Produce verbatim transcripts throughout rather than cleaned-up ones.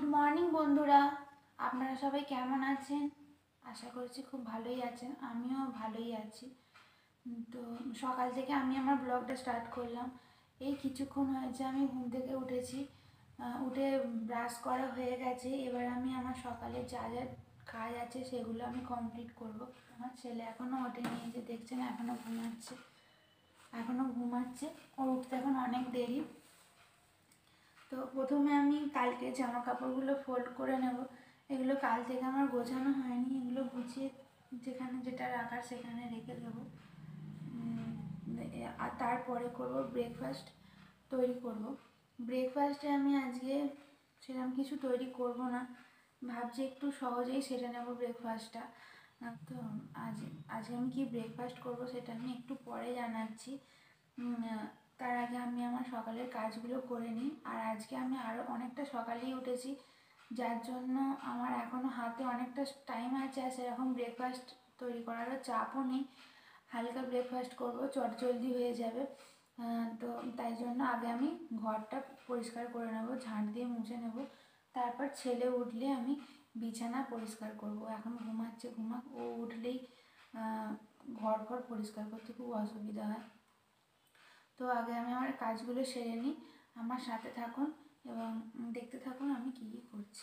Morning বন্ধুরা, আপনারা সবাই কেমন আছেন? আশা করছি খুব ভালোই আছেন। আমিও ভালোই আছি। তো সকাল থেকে আমি আমার ব্লগটা স্টার্ট করলাম। এই কিছুক্ষণ হয়েছে আমি ঘুম থেকে উঠেছি, উঠে ব্রাশ করা হয়ে গেছে। এবার আমি আমার সকালে যা যা কাজ আছে সেগুলো আমি কমপ্লিট করব। আমার ছেলে এখনও ওঠেনি, যে দেখছেন এখনও ঘুমাচ্ছে এখনও ঘুমাচ্ছে ওর উঠতে এখন অনেক দেরি। তো প্রথমে আমি কালকে জামা কাপড়গুলো ফোল্ড করে নেব। এগুলো কাল থেকে আমার গোছানো হয়নি, এগুলো গুছিয়ে যেখানে যেটা রাখার সেখানে রেখে দেবো। আর তারপরে করব ব্রেকফাস্ট তৈরি করব। ব্রেকফাস্টে আমি আজকে সেরকম কিছু তৈরি করব না, ভাবছি একটু সহজেই সেরে নেব ব্রেকফাস্টটা। তো আজ আজকে আমি কি ব্রেকফাস্ট করব সেটা আমি একটু পরে জানাচ্ছি। তার আগে আমি আমার সকালের কাজগুলো করে নিই। আর আজকে আমি আরও অনেকটা সকালেই উঠেছি, যার জন্য আমার এখনও হাতে অনেকটা টাইম আছে। আর সেরকম ব্রেকফাস্ট তৈরি করারও চাপও নেই, হালকা ব্রেকফাস্ট করবো, চটজলদি হয়ে যাবে। তো তাই জন্য আগে আমি ঘরটা পরিষ্কার করে নেব, ঝাঁট দিয়ে মুছে নেব। তারপর ছেলে উঠলে আমি বিছানা পরিষ্কার করব। এখন ঘুমাচ্ছে, ঘুমাক, ও উঠলেই ঘর ঘর পরিষ্কার করতে খুব অসুবিধা হয়। তো আগে আমি আমার কাজগুলো সেরে নিই। আমার সাথে থাকুন এবং দেখতে থাকুন আমি কী কী করছি।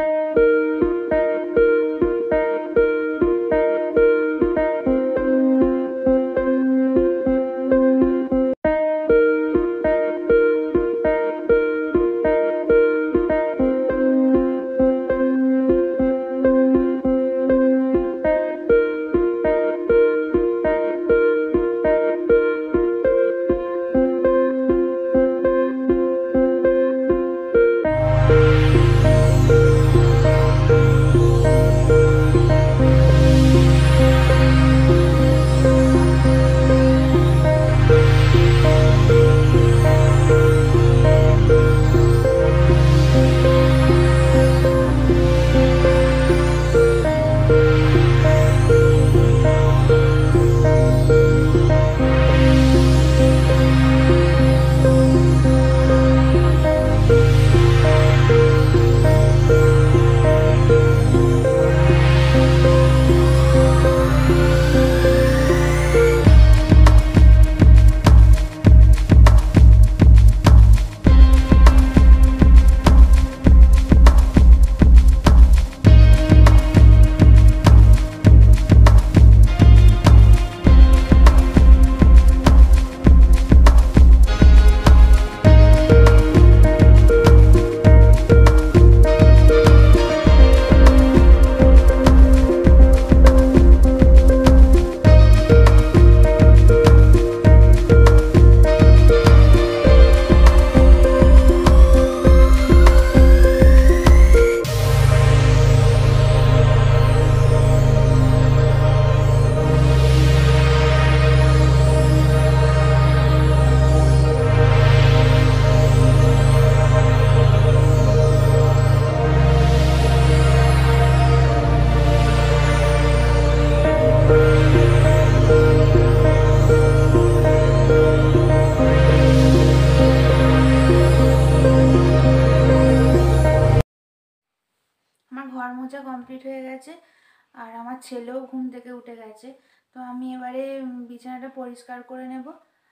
ঘর মোছা কমপ্লিট হয়ে গেছে আর আমার ছেলেও ঘুম থেকে উঠে গেছে। তো আমি এবারে বিছানাটা পরিষ্কার করে নেব।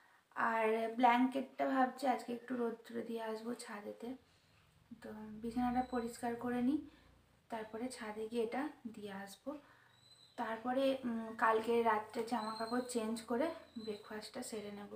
আর ব্ল্যাঙ্কেটটা ভাবছি আজকে একটু রোদ্রে দিয়ে আসবো ছাদেতে। তো বিছানাটা পরিষ্কার করে নিই, তারপরে ছাদে গিয়ে এটা দিয়ে আসবো। তারপরে কালকে রাত্রে জামা কাপড় চেঞ্জ করে ব্রেকফাস্টটা সেরে নেব।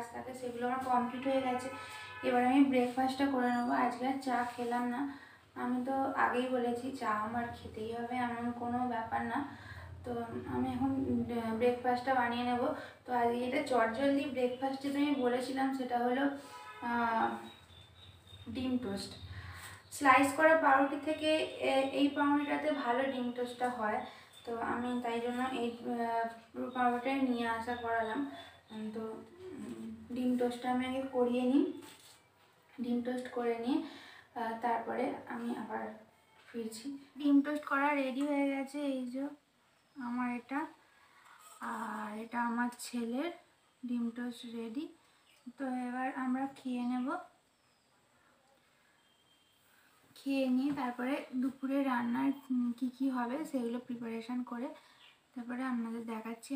থাকে সেগুলো আমার কমপ্লিট হয়ে গেছে। এবার আমি ব্রেকফাস্টটা করে নেবো। আজকে আর চা খেলাম না, আমি তো আগেই বলেছি চা আমার খেতেই হবে, এমন কোনো ব্যাপার না। তো আমি এখন ব্রেকফাস্টটা বানিয়ে নেব। তো আজকে এটা চটজলদি ব্রেকফাস্ট যেটা আমি বলেছিলাম সেটা হলো ডিম টোস্ট। স্লাইস করা পাউরুটি থেকে এই পাউরুটিটাতে ভালো ডিম টোস্টটা হয়, তো আমি তাই জন্য এই পাউরুটিটাই নিয়ে আসা করালাম। তো ডিম টোস্টটা আমি আগে করিয়ে নিই, ডিম টোস্ট করে নিয়ে তারপরে আমি আবার ফিরছি। ডিম টোস্ট করা রেডি হয়ে গেছে, এই যে আমার এটা, আর এটা আমার ছেলের ডিম টোস্ট রেডি। তো এবার আমরা খেয়ে নেব, খেয়ে নিয়ে তারপরে দুপুরে রান্নার কি কি হবে সেগুলো প্রিপারেশন করে তারপরে আপনাদের দেখাচ্ছি।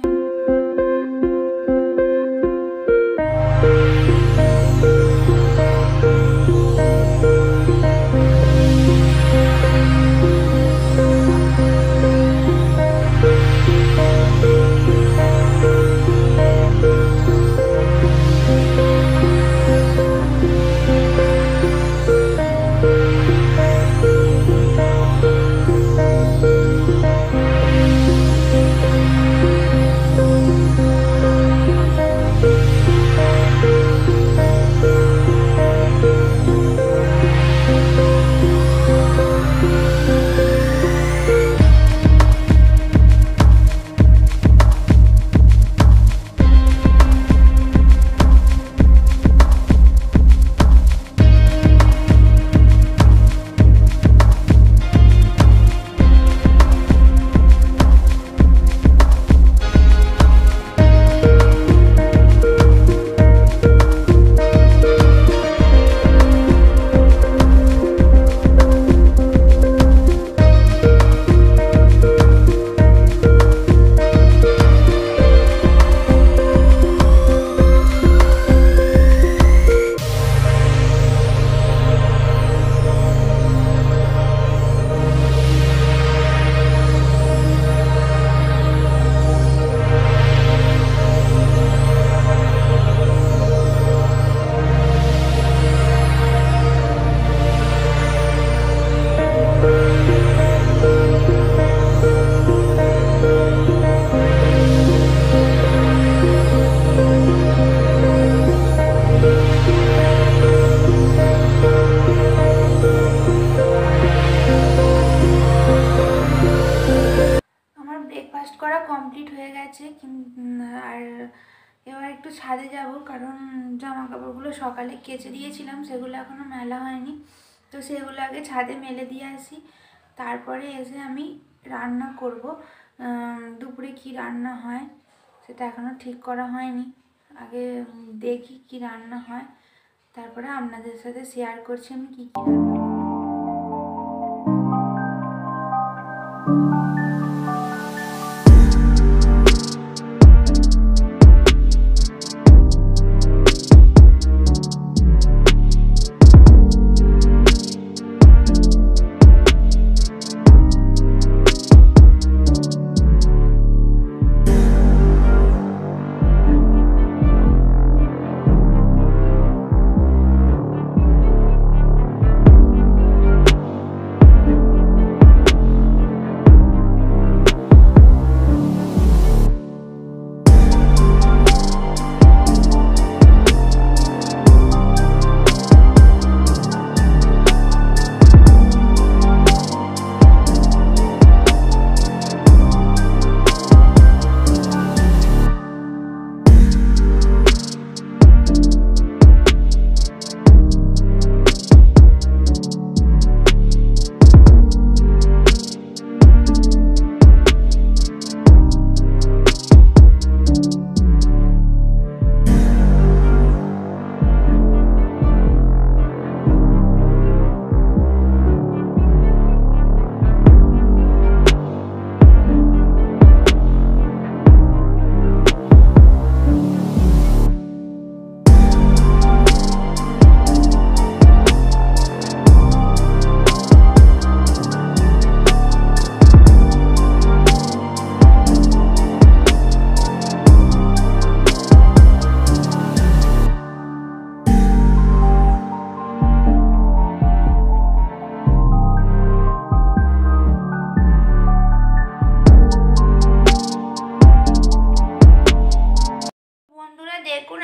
কমপ্লিট হয়ে গেছে, আর এবার একটু ছাদে যাব, কারণ জামা কাপড়গুলো সকালে কেচে দিয়েছিলাম সেগুলো এখনও মেলা হয়নি, তো সেগুলো আগে ছাদে মেলে দিয়ে আসি, তারপরে এসে আমি রান্না করব। দুপুরে কি রান্না হয় সেটা এখনও ঠিক করা হয়নি, আগে দেখি কি রান্না হয়, তারপরে আপনাদের সাথে শেয়ার করছি আমি কী কী রান্না।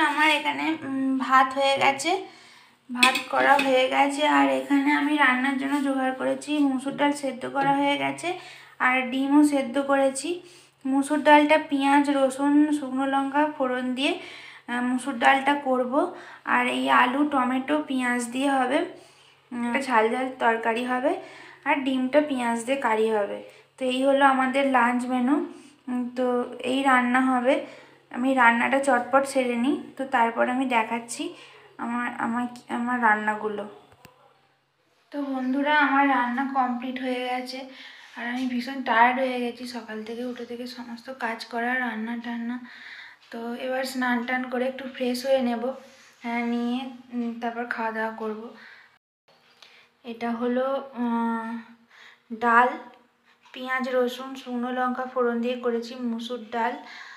আমার এখানে ভাত হয়ে গেছে, ভাত করা হয়ে গেছে। আর এখানে আমি রান্নার জন্য জোগাড় করেছি, মুসুর ডাল সেদ্ধ করা হয়ে গেছে আর ডিমও সেদ্ধ করেছি। মুসুর ডালটা পেঁয়াজ রসুন শুকনো লঙ্কা ফোড়ন দিয়ে মুসুর ডালটা করব। আর এই আলু টমেটো পেঁয়াজ দিয়ে হবে, একটা ঝাল ঝাল তরকারি হবে, আর ডিমটা পেঁয়াজ দিয়ে কারি হবে। তো এই হলো আমাদের লাঞ্চ মেনু। তো এই রান্না হবে। আমি রান্নাটা চটপট সেরে নিই, তো তারপর আমি দেখাচ্ছি আমার আমার আমার রান্নাগুলো। তো বন্ধুরা, আমার রান্না কমপ্লিট হয়ে গেছে আর আমি ভীষণ টায়ার্ড হয়ে গেছি সকাল থেকে উঠে থেকে সমস্ত কাজ করা, রান্না টান্না। তো এবার স্নান টান করে একটু ফ্রেশ হয়ে নেব, হ্যাঁ নিয়ে তারপর খাওয়া দাওয়া করব। এটা হলো ডাল, পেঁয়াজ রসুন শুকনো লঙ্কা ফোড়ন দিয়ে করেছি মুসুর ডাল।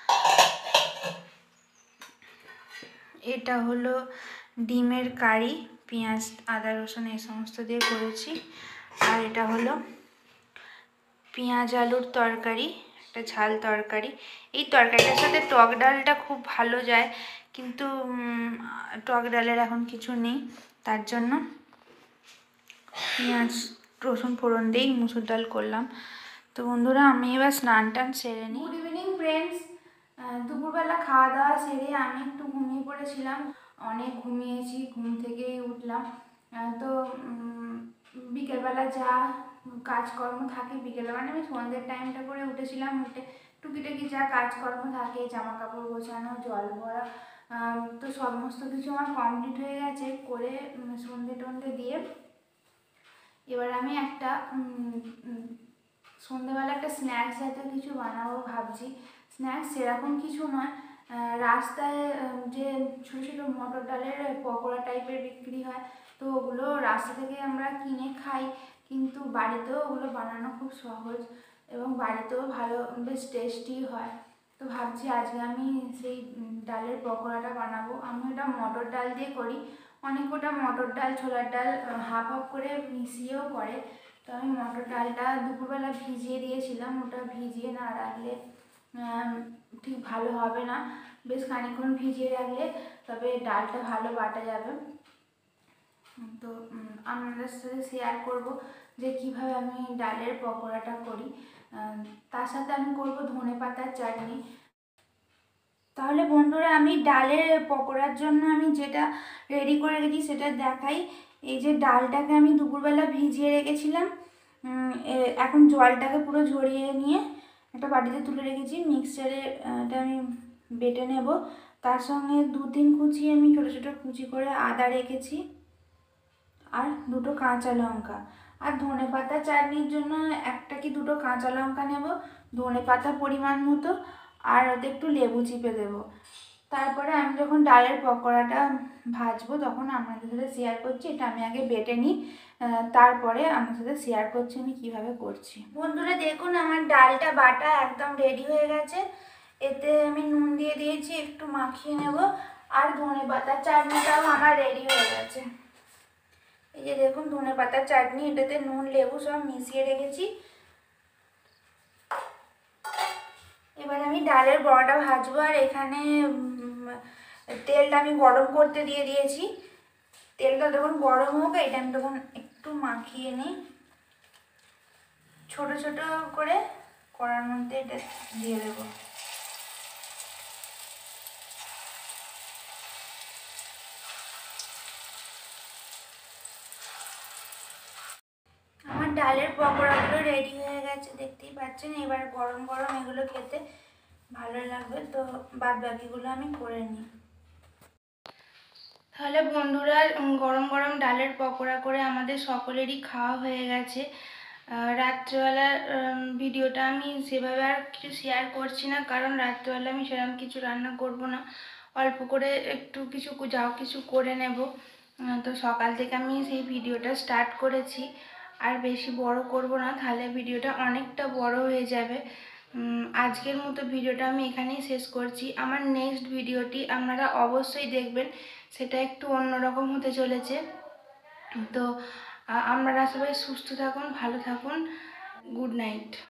এটা হলো ডিমের কারি, পেঁয়াজ আদা রসুন এই সমস্ত দিয়ে করেছি। আর এটা হলো পেঁয়াজ আলুর তরকারি, একটা ঝাল তরকারি। এই তরকারিটার সাথে টক ডালটা খুব ভালো যায়, কিন্তু টক ডালের এখন কিছু নেই, তার জন্য পেঁয়াজ রসুন ফোড়ন দিয়েই মুসুর ডাল করলাম। তো বন্ধুরা, আমি এবার স্নান টান সেরে নিই। Good evening friends. দুপুরবেলা খাওয়া দাওয়া সেরে আমি একটু ঘুমিয়ে পড়েছিলাম, অনেক ঘুমিয়েছি, ঘুম থেকেই উঠলাম। তো বিকেলবেলা যা কাজকর্ম থাকে বিকেলবেলা, মানে আমি সন্ধ্যের টাইমটা করে উঠেছিলাম, উঠে টুকিটাকি যা কাজকর্ম থাকে জামা কাপড় গোছানো জল ভরা, তো সমস্ত কিছু আমার কমপ্লিট হয়ে গেছে। করে সন্ধে টন্ধে দিয়ে এবার আমি একটা সন্ধ্যেবেলা একটা স্ন্যাক্স জাতীয় কিছু বানাবো ভাবছি। স্ন্যাক্স সেরকম কিছু নয়, রাস্তায় যে ছোটো ছোটো মটর ডালের পকোড়া টাইপের বিক্রি হয়, তো ওগুলো রাস্তা থেকে আমরা কিনে খাই, কিন্তু বাড়িতেও ওগুলো বানানো খুব সহজ এবং বাড়িতেও ভালো বেশ টেস্টি হয়। তো ভাবছি আজকে আমি সেই ডালের পকোড়াটা বানাবো। আমি ওটা মটর ডাল দিয়ে করি, অনেক ওটা মটর ডাল ছোলার ডাল হাফ হাফ করে মিশিয়েও করে। তো আমি মটর ডালটা দুপুরবেলা ভিজিয়ে দিয়েছিলাম, ওটা ভিজিয়ে না রাখলে ঠিক ভালো হবে না, বেশ খানিকক্ষণ ভিজিয়ে রাখলে তবে ডালটা ভালো বাটা যাবে। তো আপনাদের সাথে শেয়ার করব যে কীভাবে আমি ডালের পকোড়াটা করি। তার সাথে আমি করব ধনে পাতার চাটনি। তাহলে বন্ধুরা, আমি ডালের পকোড়ার জন্য আমি যেটা রেডি করে রেখেছি সেটা দেখাই। এই যে ডালটাকে আমি দুপুরবেলা ভিজিয়ে রেখেছিলাম, এখন জলটাকে পুরো ঝরিয়ে নিয়ে একটা বাটিতে তুলে রেখেছি। মিক্সচারে এটা আমি বেটে নেব। তার সঙ্গে দু তিন কুচি আমি ছোটো ছোটো কুচি করে আদা রেখেছি, আর দুটো কাঁচা লঙ্কা। আর ধনে পাতা চাটনির জন্য একটা কি দুটো কাঁচা লঙ্কা নেব, ধনে পাতা পরিমাণ মতো, আর ওতে একটু লেবু চিপে দেবো। তারপরে আমি যখন ডালের পকোড়াটা ভাজবো তখন আপনাদের সাথে শেয়ার করছি। এটা আমি আগে বেটে নিই, তারপরে আপনাদের সাথে শেয়ার করছি আমি কীভাবে করছি। বন্ধুরা দেখুন, আমার ডালটা বাটা একদম রেডি হয়ে গেছে। এতে আমি নুন দিয়ে দিয়েছি, একটু মাখিয়ে নেব। আর ধনে পাতার চাটনিটাও আমার রেডি হয়ে গেছে। এই যে দেখুন ধনে পাতার চাটনি, এটাতে নুন লেবু সব মিশিয়ে রেখেছি। এবার আমি ডালের বড়াটা ভাজবো। আর এখানে তেলটা আমি গরম করতে দিয়ে দিয়েছি। তেলটা যখন গরম হোক এটা আমি তখন একটু মাখিয়ে নিই, ছোট ছোট করে কড়ার মধ্যে এটা দিয়ে দেবো। আমার ডালের পকোড়াগুলো রেডি হয়ে গেছে, দেখতেই পাচ্ছেন। এবার গরম গরম এগুলো খেতে ভালো লাগবে, তো বাদ বাকিগুলো আমি করে নিই। তাহলে বন্ধুরা, গরম গরম ডালের পকোড়া করে আমাদের সকলেরই খাওয়া হয়ে গেছে। রাত্রেবেলার ভিডিওটা আমি সেভাবে আর কিছু শেয়ার করছি না, কারণ রাত্রেবেলা আমি সেরকম কিছু রান্না করব না, অল্প করে একটু কিছু যাও কিছু করে নেব। তো সকাল থেকে আমি সেই ভিডিওটা স্টার্ট করেছি, আর বেশি বড় করব না, তাহলে ভিডিওটা অনেকটা বড় হয়ে যাবে। আজকের মতো ভিডিওটা আমি এখানেই শেষ করছি। আমার নেক্সট ভিডিওটি আপনারা অবশ্যই দেখবেন, সেটা একটু অন্যরকম হতে চলেছে। তো আপনারা সবাই সুস্থ থাকুন, ভালো থাকুন। Good night.